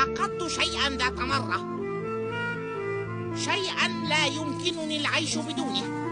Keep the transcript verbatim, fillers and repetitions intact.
فقدت شيئا ذات مرة، شيئا لا يمكنني العيش بدونه.